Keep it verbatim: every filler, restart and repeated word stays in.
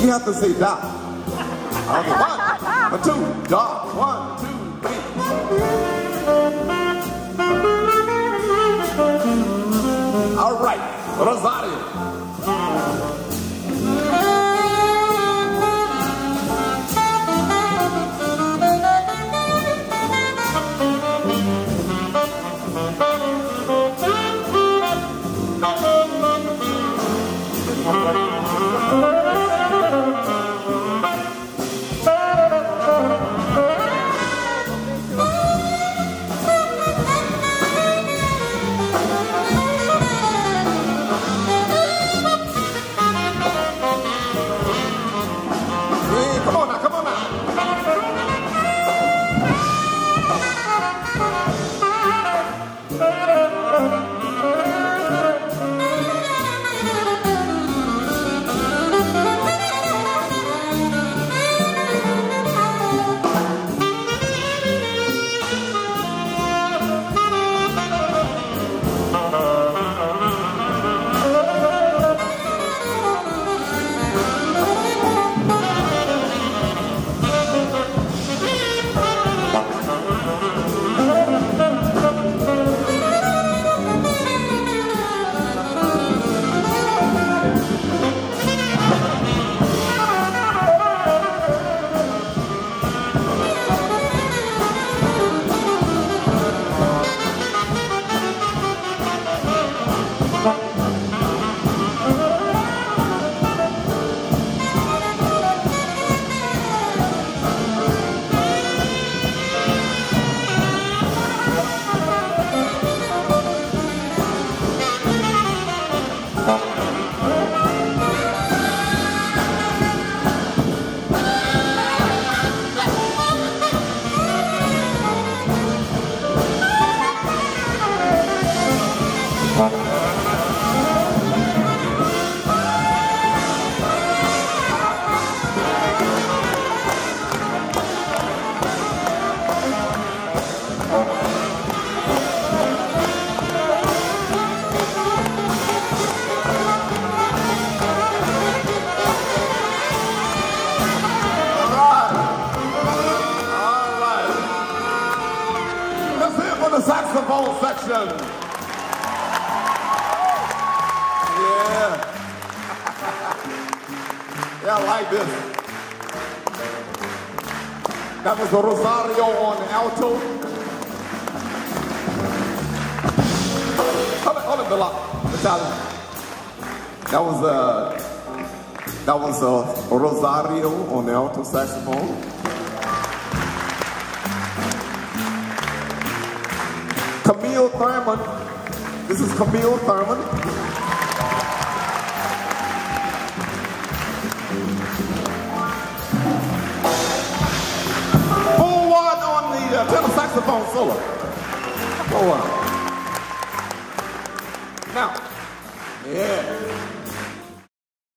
You have to say da. Okay, one, a two, da. One, two, three. All right, Rosario. Saxophone section. Yeah. Yeah, I like this. That was Rosario on the alto. Hold it, hold it, Bilal. Italian. That was uh, that was uh, Rosario on the alto saxophone. Camille Thurman. This is Camille Thurman. Forward on the uh, tenor saxophone solo. Forward. Now, yeah.